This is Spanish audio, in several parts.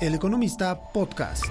El Economista Podcast.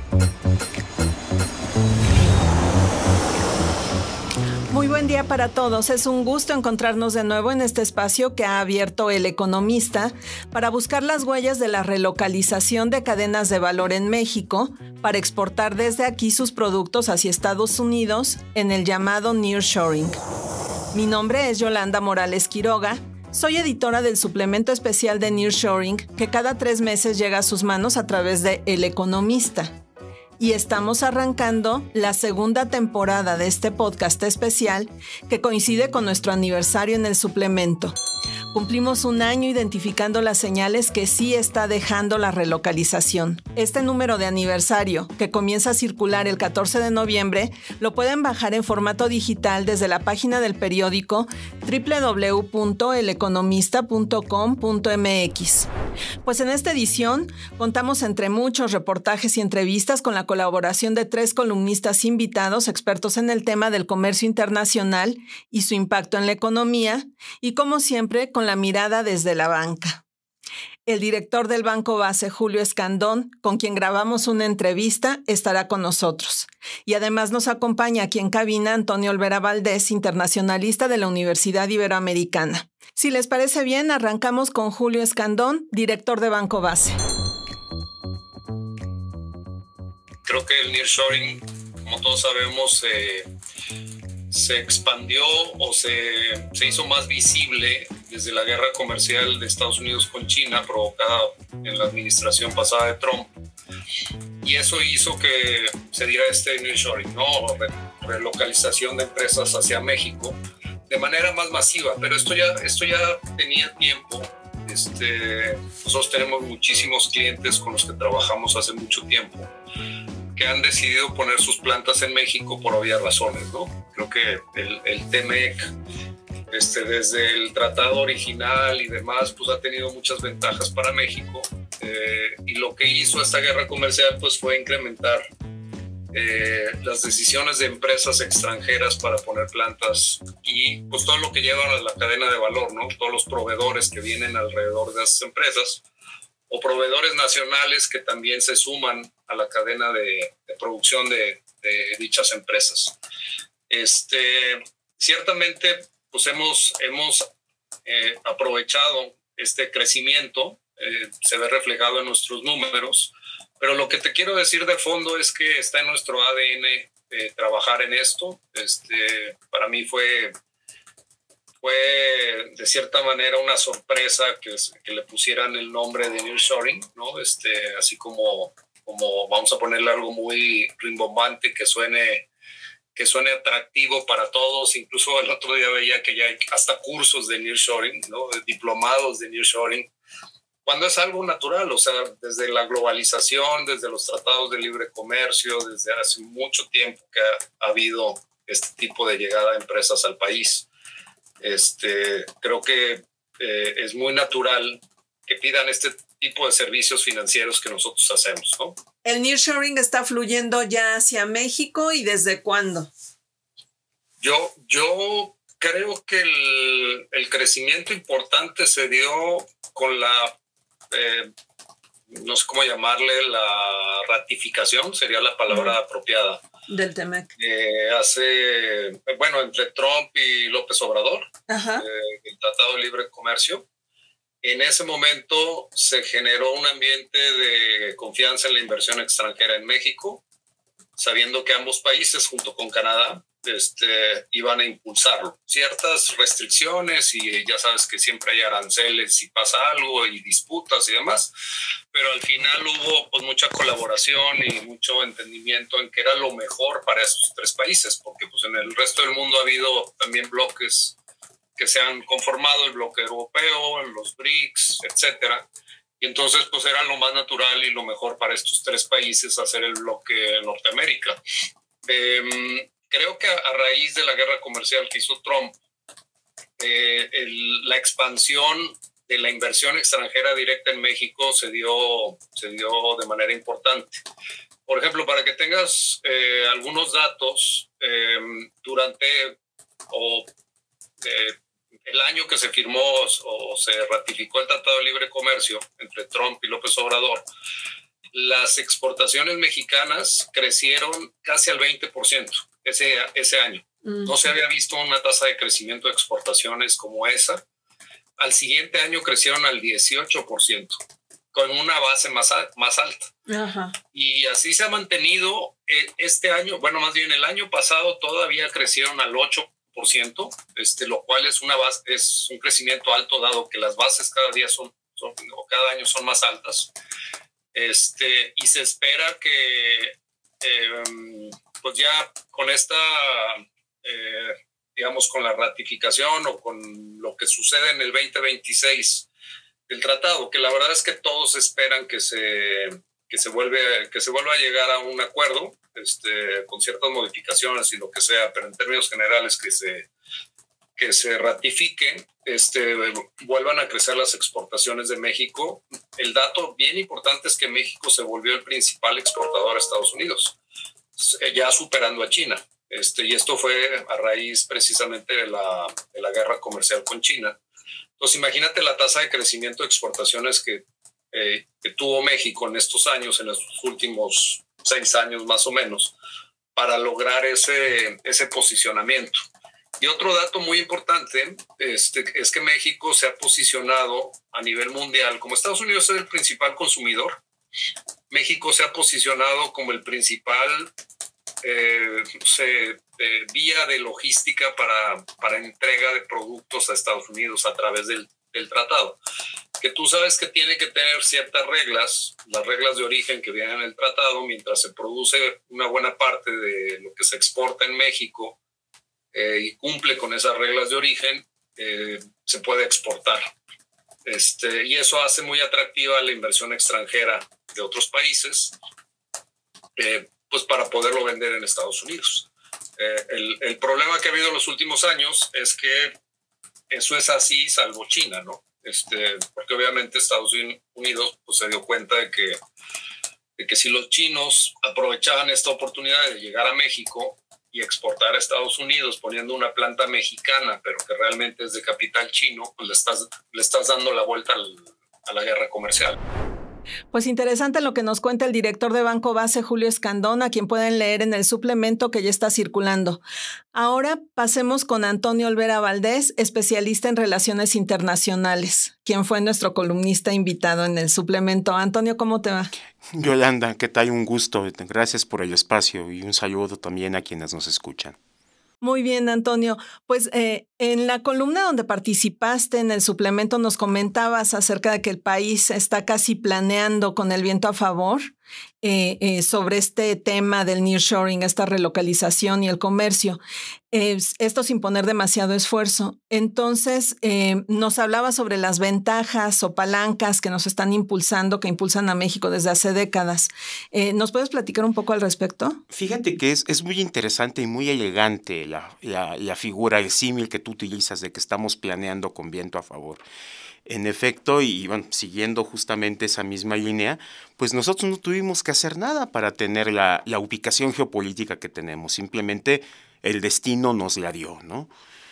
Muy buen día para todos. Es un gusto encontrarnos de nuevo en este espacio que ha abierto El Economista para buscar las huellas de la relocalización de cadenas de valor en México para exportar desde aquí sus productos hacia Estados Unidos en el llamado nearshoring. Mi nombre es Yolanda Morales Quiroga. Soy editora del suplemento especial de nearshoring que cada 3 meses llega a sus manos a través de El Economista. Y estamos arrancando la segunda temporada de este podcast especial que coincide con nuestro aniversario en el suplemento. Cumplimos 1 año identificando las señales que sí está dejando la relocalización. Este número de aniversario, que comienza a circular el 14 de noviembre, lo pueden bajar en formato digital desde la página del periódico www.eleconomista.com.mx. Pues en esta edición contamos entre muchos reportajes y entrevistas con la colaboración de 3 columnistas invitados expertos en el tema del comercio internacional y su impacto en la economía, y como siempre con la mirada desde la banca. El director del Banco Base, Julio Escandón, con quien grabamos una entrevista, estará con nosotros. Y además nos acompaña aquí en cabina Antonio Olvera Valdés, internacionalista de la Universidad Iberoamericana. Si les parece bien, arrancamos con Julio Escandón, director de Banco Base. Creo que el nearshoring, como todos sabemos, se expandió o se hizo más visible desde la guerra comercial de Estados Unidos con China provocada en la administración pasada de Trump, y eso hizo que se diera este nearshoring, ¿no? Relocalización de empresas hacia México de manera más masiva, pero esto ya tenía tiempo. Nosotros tenemos muchísimos clientes con los que trabajamos hace mucho tiempo que han decidido poner sus plantas en México por obvias razones, ¿no? Creo que el TEMEC, desde el tratado original y demás, pues ha tenido muchas ventajas para México, y lo que hizo esta guerra comercial pues fue incrementar las decisiones de empresas extranjeras para poner plantas y pues todo lo que lleva a la cadena de valor, ¿no? Todos los proveedores que vienen alrededor de esas empresas o proveedores nacionales que también se suman a la cadena de producción de dichas empresas. Ciertamente pues hemos aprovechado este crecimiento, se ve reflejado en nuestros números, pero lo que te quiero decir de fondo es que está en nuestro ADN trabajar en esto. Para mí fue de cierta manera una sorpresa que le pusieran el nombre de nearshoring, ¿no? Así como vamos a ponerle algo muy rimbombante que suene atractivo para todos. Incluso el otro día veía que ya hay hasta cursos de nearshoring, ¿no? Diplomados de nearshoring, cuando es algo natural, o sea, desde la globalización, desde los tratados de libre comercio, desde hace mucho tiempo que ha habido este tipo de llegada de empresas al país. Creo que es muy natural que pidan este tipo de servicios financieros que nosotros hacemos, ¿no? ¿El nearshoring está fluyendo ya hacia México y desde cuándo? Yo creo que el crecimiento importante se dio con la, no sé cómo llamarle, la ratificación, sería la palabra apropiada. Del TEMEC. Entre Trump y López Obrador, Ajá. el Tratado de Libre Comercio. En ese momento se generó un ambiente de confianza en la inversión extranjera en México, sabiendo que ambos países, junto con Canadá, iban a impulsarlo. Ciertas restricciones, y ya sabes que siempre hay aranceles si pasa algo y disputas y demás, pero al final hubo pues mucha colaboración y mucho entendimiento en que era lo mejor para esos 3 países, porque pues en el resto del mundo ha habido también bloques que se han conformado, el bloque europeo, los BRICS, etcétera. Y entonces pues era lo más natural y lo mejor para estos 3 países hacer el bloque Norteamérica. Creo que a raíz de la guerra comercial que hizo Trump, la expansión de la inversión extranjera directa en México se dio de manera importante. Por ejemplo, para que tengas algunos datos, durante el año que se firmó o se ratificó el Tratado de Libre Comercio entre Trump y López Obrador, las exportaciones mexicanas crecieron casi al 20% ese año. No se había visto una tasa de crecimiento de exportaciones como esa. Al siguiente año crecieron al 18%, con una base más alta. Ajá. Y así se ha mantenido este año, bueno, más bien el año pasado todavía crecieron al 8%, lo cual es un crecimiento alto, dado que las bases cada año son más altas. Y se espera que pues ya con esta digamos, con la ratificación o con lo que sucede en el 2026 del tratado, que la verdad es que todos esperan que se vuelva a llegar a un acuerdo con ciertas modificaciones y lo que sea, pero en términos generales que se ratifiquen, vuelvan a crecer las exportaciones de México. El dato bien importante es que México se volvió el principal exportador a Estados Unidos, ya superando a China. Y esto fue a raíz precisamente de la guerra comercial con China. Entonces, imagínate la tasa de crecimiento de exportaciones que tuvo México en estos años, en los últimos 6 años más o menos, para lograr ese posicionamiento. Y otro dato muy importante es que México se ha posicionado a nivel mundial, como Estados Unidos es el principal consumidor, México se ha posicionado como el principal vía de logística para entrega de productos a Estados Unidos a través del tratado, que tú sabes que tiene que tener ciertas reglas, las reglas de origen que vienen en el tratado, mientras se produce una buena parte de lo que se exporta en México y cumple con esas reglas de origen, se puede exportar. Y eso hace muy atractiva la inversión extranjera de otros países, pues para poderlo vender en Estados Unidos. El problema que ha habido en los últimos años es que eso es así salvo China, ¿no? Porque obviamente Estados Unidos pues, se dio cuenta de que si los chinos aprovechaban esta oportunidad de llegar a México y exportar a Estados Unidos poniendo una planta mexicana, pero que realmente es de capital chino, pues le estás dando la vuelta a la guerra comercial. Pues interesante lo que nos cuenta el director de Banco Base, Julio Escandón, a quien pueden leer en el suplemento que ya está circulando. Ahora pasemos con Antonio Olvera Valdés, especialista en relaciones internacionales, quien fue nuestro columnista invitado en el suplemento. Antonio, ¿cómo te va? Yolanda, ¿qué tal? Un gusto. Gracias por el espacio y un saludo también a quienes nos escuchan. Muy bien, Antonio. Pues en la columna donde participaste en el suplemento nos comentabas acerca de que el país está casi planeando con el viento a favor sobre este tema del nearshoring, esta relocalización y el comercio. Esto sin poner demasiado esfuerzo. Entonces, nos hablaba sobre las ventajas o palancas que nos están impulsando, que impulsan a México desde hace décadas. ¿Nos puedes platicar un poco al respecto? Fíjate que es muy interesante y muy elegante la figura, el símil que tú utilizas de que estamos planeando con viento a favor. En efecto, y bueno, siguiendo justamente esa misma línea, pues nosotros no tuvimos que hacer nada para tener la ubicación geopolítica que tenemos. Simplemente el destino nos la dio, ¿no?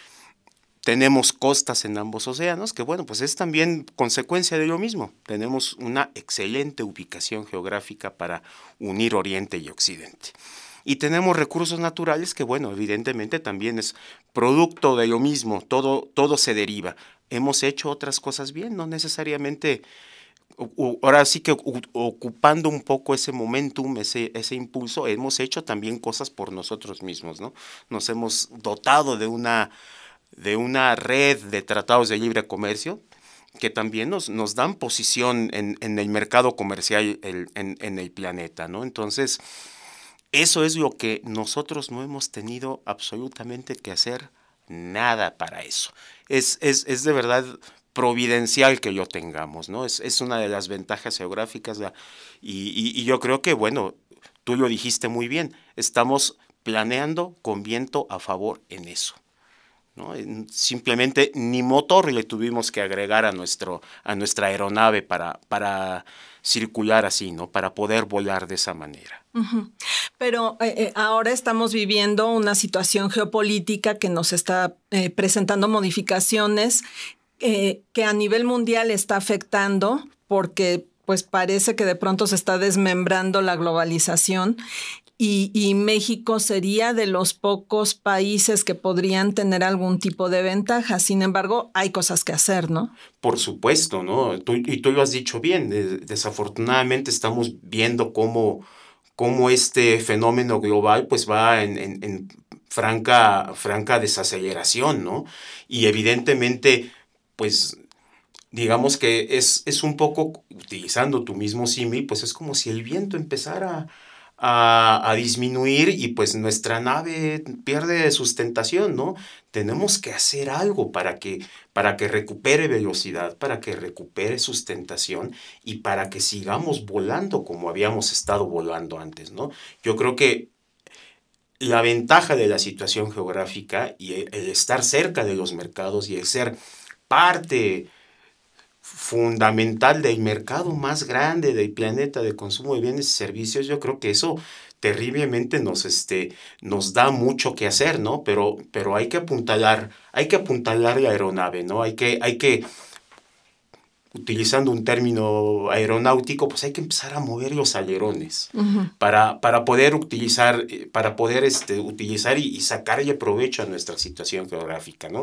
Tenemos costas en ambos océanos, que bueno, pues es también consecuencia de lo mismo. Tenemos una excelente ubicación geográfica para unir Oriente y Occidente. Y tenemos recursos naturales que, bueno, evidentemente también es producto de lo mismo, todo se deriva. Hemos hecho otras cosas bien, no necesariamente, ahora sí que ocupando un poco ese momentum, ese impulso, hemos hecho también cosas por nosotros mismos, ¿no? Nos hemos dotado de una red de tratados de libre comercio que también nos dan posición en el mercado comercial en el planeta, ¿no? Entonces, eso es lo que nosotros no hemos tenido absolutamente que hacer nada para eso. Es de verdad providencial que lo tengamos, ¿no? Es una de las ventajas geográficas y yo creo que, bueno, tú lo dijiste muy bien, estamos planeando con viento a favor en eso, ¿no? Simplemente ni motor le tuvimos que agregar a nuestra aeronave para circular así, ¿no? Para poder volar de esa manera. Uh-huh. Pero ahora estamos viviendo una situación geopolítica que nos está presentando modificaciones que a nivel mundial está afectando porque pues parece que de pronto se está desmembrando la globalización y México sería de los pocos países que podrían tener algún tipo de ventaja. Sin embargo, hay cosas que hacer, ¿no? Por supuesto, ¿no? Tú lo has dicho bien. Desafortunadamente estamos viendo cómo este fenómeno global pues va en franca desaceleración, ¿no? Y evidentemente, pues digamos que es un poco, utilizando tu mismo símil, pues es como si el viento empezara a disminuir y pues nuestra nave pierde sustentación, ¿no? Tenemos que hacer algo para que recupere velocidad, para que recupere sustentación y para que sigamos volando como habíamos estado volando antes, ¿no? Yo creo que la ventaja de la situación geográfica y el estar cerca de los mercados y el ser parte fundamental del mercado más grande del planeta de consumo de bienes y servicios, yo creo que eso terriblemente nos da mucho que hacer, ¿no? Pero hay que apuntalar la aeronave, ¿no? Hay que, utilizando un término aeronáutico, pues hay que empezar a mover los alerones para poder utilizar, utilizar y sacarle provecho a nuestra situación geográfica, ¿no?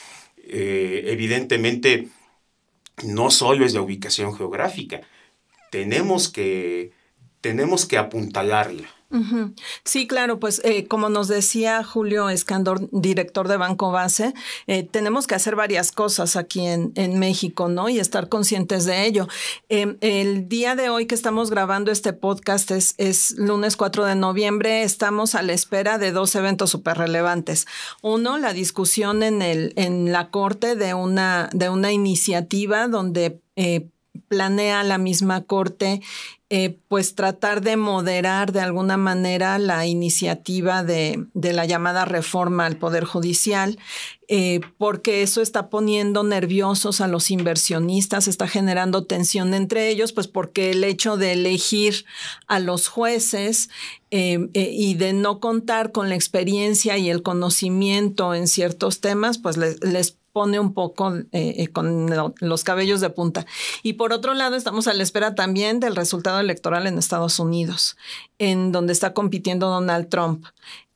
Evidentemente, no solo es la ubicación geográfica, tenemos que apuntalarla. Uh-huh. Sí, claro, pues como nos decía Julio Escandor, director de Banco Base, tenemos que hacer varias cosas aquí en México, ¿no? Y estar conscientes de ello. El día de hoy que estamos grabando este podcast es lunes 4 de noviembre, estamos a la espera de 2 eventos súper relevantes. Uno, la discusión en la Corte de una iniciativa donde planea la misma Corte pues tratar de moderar de alguna manera la iniciativa de la llamada reforma al Poder Judicial, porque eso está poniendo nerviosos a los inversionistas, está generando tensión entre ellos, pues porque el hecho de elegir a los jueces y de no contar con la experiencia y el conocimiento en ciertos temas, pues les pone un poco con los cabellos de punta. Y por otro lado, estamos a la espera también del resultado electoral en Estados Unidos, en donde está compitiendo Donald Trump,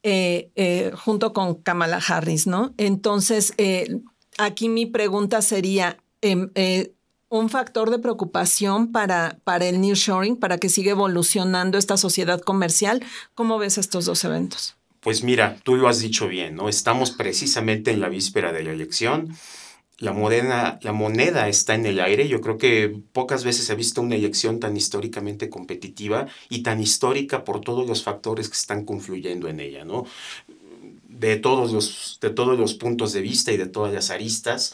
junto con Kamala Harris, ¿no? Entonces, aquí mi pregunta sería, un factor de preocupación para el nearshoring, para que siga evolucionando esta sociedad comercial. ¿Cómo ves estos dos eventos? Pues mira, tú lo has dicho bien, ¿no? Estamos precisamente en la víspera de la elección. La moneda está en el aire. Yo creo que pocas veces se ha visto una elección tan históricamente competitiva y tan histórica por todos los factores que están confluyendo en ella, ¿no? De todos los puntos de vista y de todas las aristas,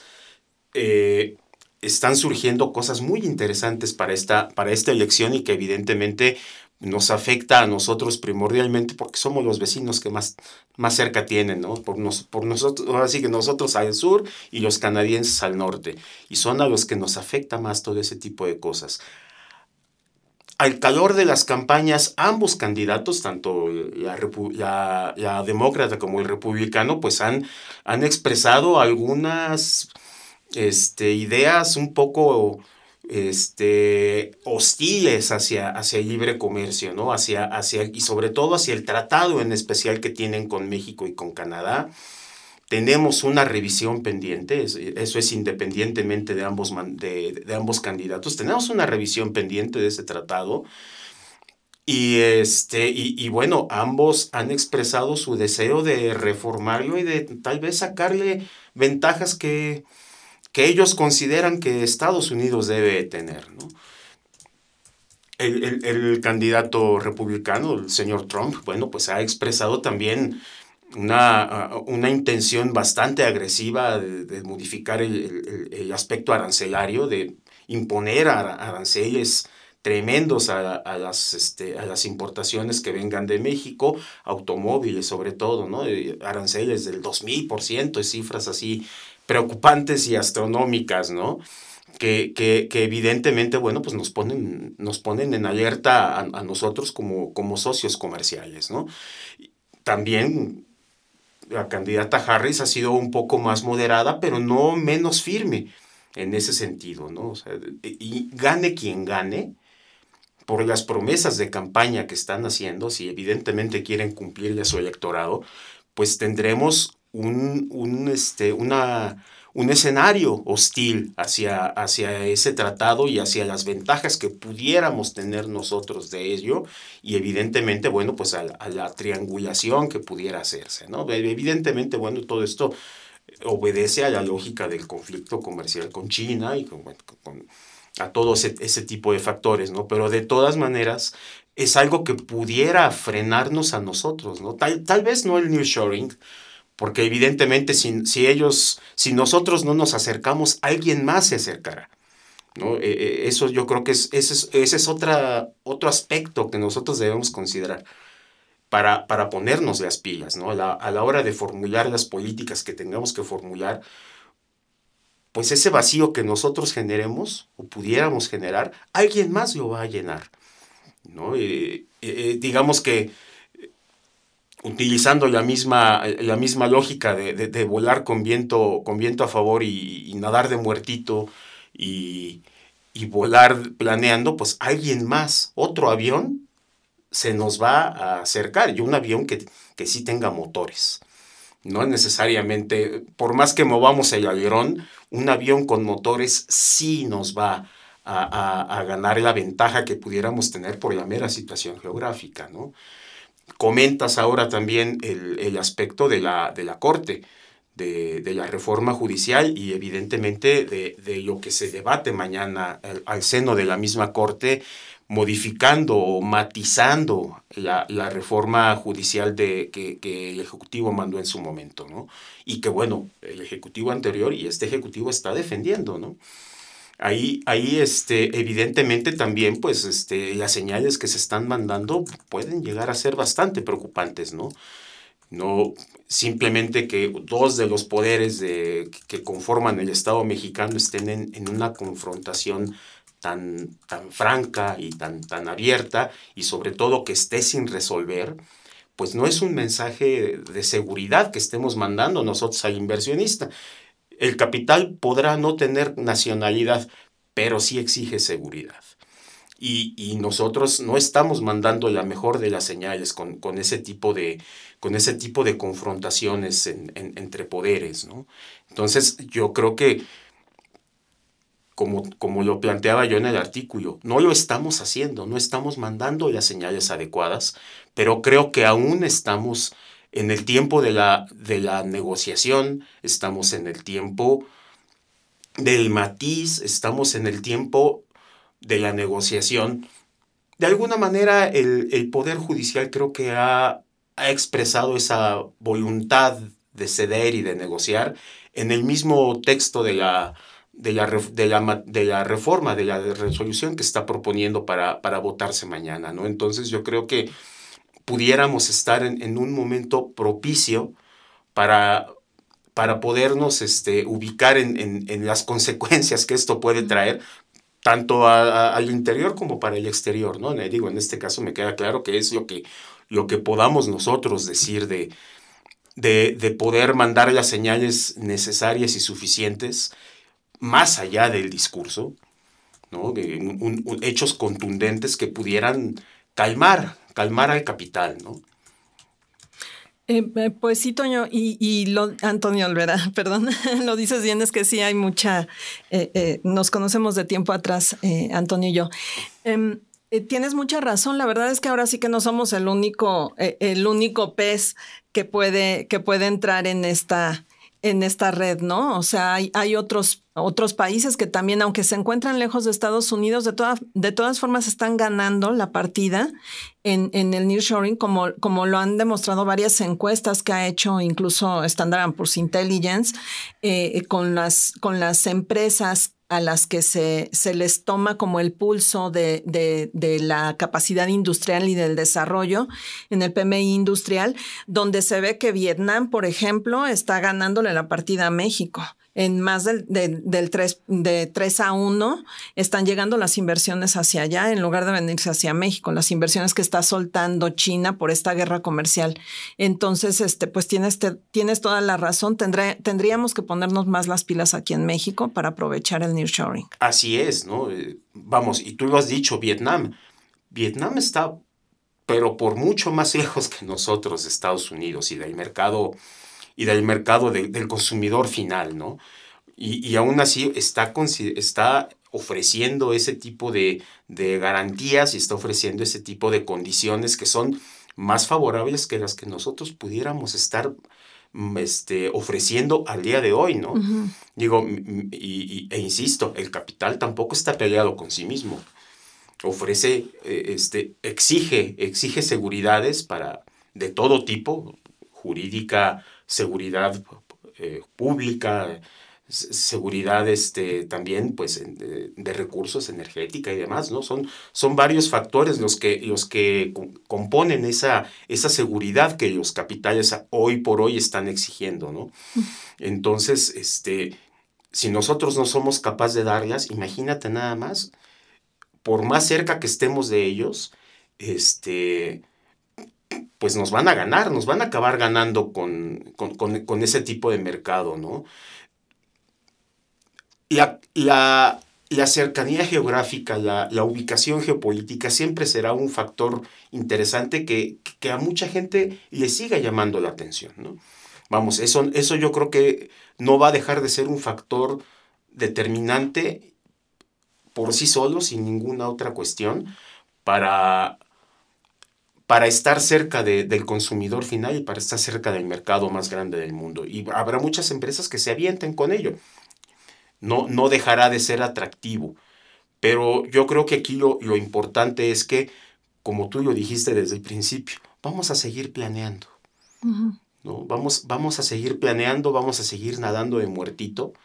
están surgiendo cosas muy interesantes para esta elección y que evidentemente nos afecta a nosotros primordialmente porque somos los vecinos que más cerca tienen, ¿no? Por nosotros, ahora sí que nosotros al sur y los canadienses al norte. Y son a los que nos afecta más todo ese tipo de cosas. Al calor de las campañas, ambos candidatos, tanto la demócrata como el republicano, pues han expresado algunas ideas un poco hostiles hacia el libre comercio, ¿no? Y sobre todo hacia el tratado en especial que tienen con México y con Canadá. Tenemos una revisión pendiente, eso es independientemente de ambos candidatos. Tenemos una revisión pendiente de ese tratado y bueno, ambos han expresado su deseo de reformarlo y de tal vez sacarle ventajas que ellos consideran que Estados Unidos debe tener, ¿no? El candidato republicano, el señor Trump, bueno, pues ha expresado también una intención bastante agresiva de modificar el aspecto arancelario, de imponer aranceles tremendos a las importaciones que vengan de México, automóviles sobre todo, ¿no? Aranceles del 2000%, cifras así preocupantes y astronómicas, ¿no? Que evidentemente, bueno, pues nos ponen en alerta a nosotros como socios comerciales, ¿no? También la candidata Harris ha sido un poco más moderada, pero no menos firme en ese sentido, ¿no? O sea, y gane quien gane, por las promesas de campaña que están haciendo, si evidentemente quieren cumplirle a su electorado, pues tendremos un escenario hostil hacia ese tratado y hacia las ventajas que pudiéramos tener nosotros de ello, y evidentemente, bueno, pues a la triangulación que pudiera hacerse, ¿no? Evidentemente, bueno, todo esto obedece a la lógica del conflicto comercial con China y a todo ese tipo de factores, ¿no? Pero de todas maneras es algo que pudiera frenarnos a nosotros, ¿no? Tal vez no el nearshoring, porque evidentemente si nosotros no nos acercamos, alguien más se acercará, ¿no? Eso yo creo que ese es otro aspecto que nosotros debemos considerar para ponernos las pilas, ¿no? A la hora de formular las políticas que tengamos que formular, pues ese vacío que nosotros generemos o pudiéramos generar, alguien más lo va a llenar, ¿no? Digamos que utilizando la misma lógica de volar con viento a favor y nadar de muertito y volar planeando, pues alguien más, otro avión, se nos va a acercar, y un avión que sí tenga motores. No necesariamente, por más que movamos el alerón, un avión con motores sí nos va a ganar la ventaja que pudiéramos tener por la mera situación geográfica, ¿no? Comentas ahora también el aspecto de la Corte, de la reforma judicial, y evidentemente de lo que se debate mañana al seno de la misma Corte, modificando o matizando la reforma judicial que el Ejecutivo mandó en su momento, ¿no? Y que, bueno, el Ejecutivo anterior y este Ejecutivo está defendiendo, ¿no? Ahí evidentemente también, pues, las señales que se están mandando pueden llegar a ser bastante preocupantes, ¿no? No simplemente que dos de los poderes que conforman el Estado mexicano estén en una confrontación tan franca y tan abierta, y sobre todo que esté sin resolver, pues no es un mensaje de seguridad que estemos mandando nosotros al inversionista. El capital podrá no tener nacionalidad, pero sí exige seguridad. Y nosotros no estamos mandando la mejor de las señales con ese tipo de confrontaciones entre poderes, ¿no? Entonces, yo creo que, como lo planteaba yo en el artículo, no lo estamos haciendo, no estamos mandando las señales adecuadas, pero creo que aún estamos en el tiempo de la negociación, estamos en el tiempo del matiz, estamos en el tiempo de la negociación. De alguna manera, el Poder Judicial creo que ha expresado esa voluntad de ceder y de negociar en el mismo texto de la reforma, de la resolución que está proponiendo para votarse mañana, ¿no? Entonces yo creo que pudiéramos estar en un momento propicio para podernos ubicar en las consecuencias que esto puede traer, tanto al interior como para el exterior, ¿no? Digo, en este caso me queda claro que es lo que podamos nosotros decir de poder mandar las señales necesarias y suficientes más allá del discurso, ¿no? Hechos contundentes que pudieran calmar al capital, ¿no? Pues sí, Toño, Antonio Olvera, perdón, lo dices bien, es que sí hay mucha, nos conocemos de tiempo atrás, Antonio y yo. Tienes mucha razón, la verdad es que ahora sí que no somos el único pez que puede entrar en esta red, ¿no? O sea, hay otros países que también, aunque se encuentran lejos de Estados Unidos, de todas formas están ganando la partida en el nearshoring, como lo han demostrado varias encuestas que ha hecho incluso Standard & Poor's Intelligence, con las empresas a las que se les toma como el pulso de la capacidad industrial y del desarrollo en el PMI industrial, donde se ve que Vietnam, por ejemplo, está ganándole la partida a México. En más de 3-1 están llegando las inversiones hacia allá en lugar de venirse hacia México, las inversiones que está soltando China por esta guerra comercial. Entonces, pues tienes toda la razón. Tendríamos que ponernos más las pilas aquí en México para aprovechar el nearshoring. Así es, ¿no? Vamos, y tú lo has dicho, Vietnam. Vietnam está, pero por mucho más lejos que nosotros, Estados Unidos, y del mercado del consumidor final, ¿no? Y aún así está ofreciendo ese tipo de garantías y está ofreciendo ese tipo de condiciones que son más favorables que las que nosotros pudiéramos estar ofreciendo al día de hoy, ¿no? Uh-huh. Digo, e insisto, el capital tampoco está peleado con sí mismo. Ofrece, exige seguridades de todo tipo, jurídica, seguridad pública, seguridad también pues de recursos, energética y demás, ¿no? Son varios factores los que componen esa seguridad que los capitales hoy por hoy están exigiendo, ¿no? Entonces, si nosotros no somos capaces de darlas, imagínate nada más, por más cerca que estemos de ellos, pues nos van a acabar ganando con ese tipo de mercado, ¿no? La cercanía geográfica, la ubicación geopolítica siempre será un factor interesante que a mucha gente le siga llamando la atención, ¿no? Vamos, eso yo creo que no va a dejar de ser un factor determinante por sí solo, sin ninguna otra cuestión, para estar cerca del consumidor final y para estar cerca del mercado más grande del mundo. Y habrá muchas empresas que se avienten con ello. No dejará de ser atractivo. Pero yo creo que aquí lo importante es que, como tú lo dijiste desde el principio, vamos a seguir planeando. Uh-huh. ¿No? Vamos a seguir planeando, vamos a seguir nadando de muertito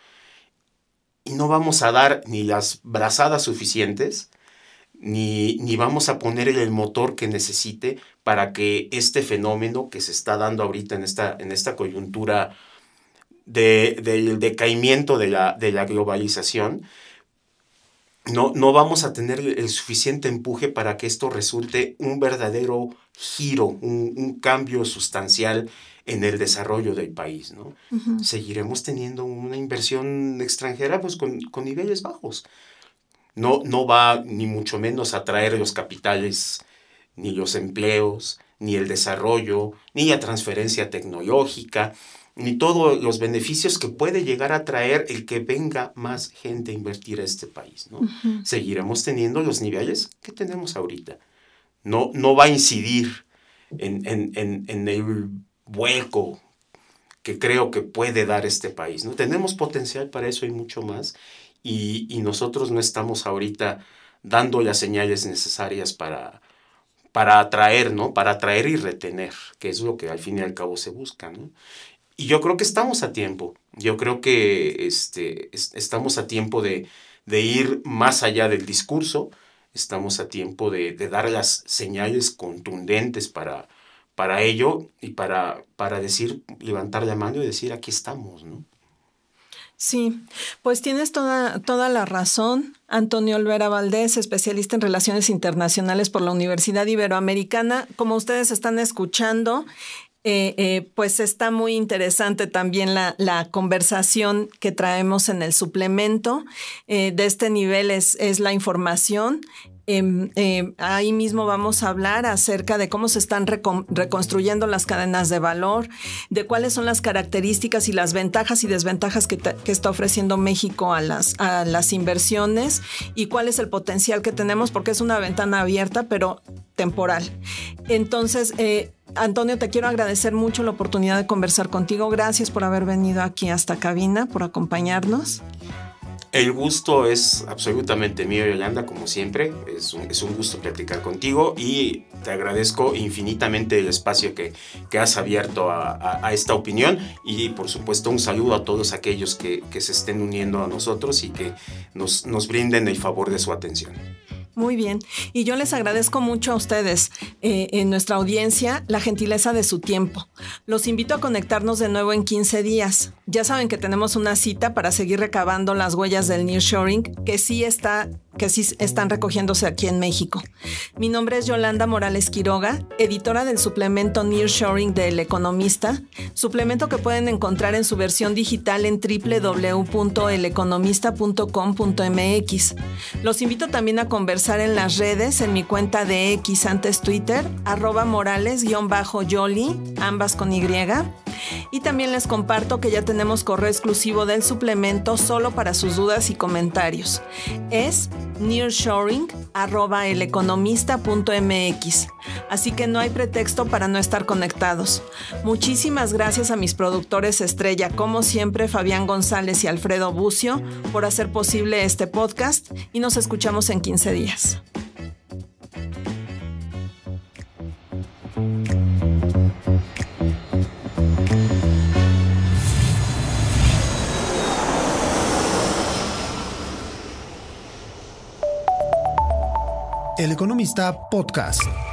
y no vamos a dar ni las brazadas suficientes, ni vamos a ponerle el motor que necesite para que este fenómeno que se está dando ahorita en esta coyuntura del decaimiento de la globalización, no vamos a tener el suficiente empuje para que esto resulte un verdadero giro, un cambio sustancial en el desarrollo del país, ¿no? Uh-huh. Seguiremos teniendo una inversión extranjera pues con niveles bajos. No va ni mucho menos a traer los capitales, ni los empleos, ni el desarrollo, ni la transferencia tecnológica, ni todos los beneficios que puede llegar a traer el que venga más gente a invertir a este país, ¿no? Uh-huh. Seguiremos teniendo los niveles que tenemos ahorita. No va a incidir en el vuelco que creo que puede dar este país, ¿no? Tenemos potencial para eso y mucho más, y nosotros no estamos ahorita dando las señales necesarias para atraer, ¿no? Para atraer y retener, que es lo que al fin y al cabo se busca, ¿no? Y yo creo que estamos a tiempo. Yo creo que estamos a tiempo de ir más allá del discurso. Estamos a tiempo de dar las señales contundentes para ello y para decir, levantar la mano y decir, aquí estamos, ¿no? Sí, pues tienes toda la razón. Antonio Olvera Valdés, especialista en Relaciones Internacionales por la Universidad Iberoamericana. Como ustedes están escuchando, pues está muy interesante también la conversación que traemos en el suplemento. De este nivel es la información. Ahí mismo vamos a hablar acerca de cómo se están reconstruyendo las cadenas de valor, de cuáles son las características y las ventajas y desventajas que está ofreciendo México a las inversiones y cuál es el potencial que tenemos, porque es una ventana abierta pero temporal. Entonces, Antonio, te quiero agradecer mucho la oportunidad de conversar contigo. Gracias por haber venido aquí hasta cabina, por acompañarnos. El gusto es absolutamente mío, Yolanda, como siempre. Es un gusto platicar contigo y te agradezco infinitamente el espacio que has abierto a esta opinión y, por supuesto, un saludo a todos aquellos que se estén uniendo a nosotros y que nos brinden el favor de su atención. Muy bien. Y yo les agradezco mucho a ustedes, en nuestra audiencia, la gentileza de su tiempo. Los invito a conectarnos de nuevo en 15 días. Ya saben que tenemos una cita para seguir recabando las huellas del nearshoring, que sí está que sí están recogiéndose aquí en México. Mi nombre es Yolanda Morales Quiroga, editora del suplemento Nearshoring de El Economista, suplemento que pueden encontrar en su versión digital en www.eleconomista.com.mx. Los invito también a conversar en las redes, en mi cuenta de X, antes Twitter, @morales_yoli, ambas con Y. Y también les comparto que ya tenemos correo exclusivo del suplemento solo para sus dudas y comentarios. Es nearshoring@eleconomista.mx. Así que no hay pretexto para no estar conectados. Muchísimas gracias a mis productores estrella, como siempre, Fabián González y Alfredo Bucio, por hacer posible este podcast, y nos escuchamos en 15 días. El Economista Podcast.